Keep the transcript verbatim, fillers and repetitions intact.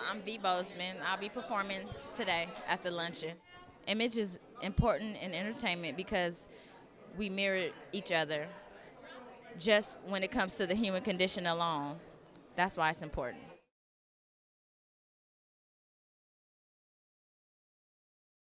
I'm V Bozeman. I'll be performing today at the Luncheon. Image is important in entertainment because we mirror each other just when it comes to the human condition alone. That's why it's important.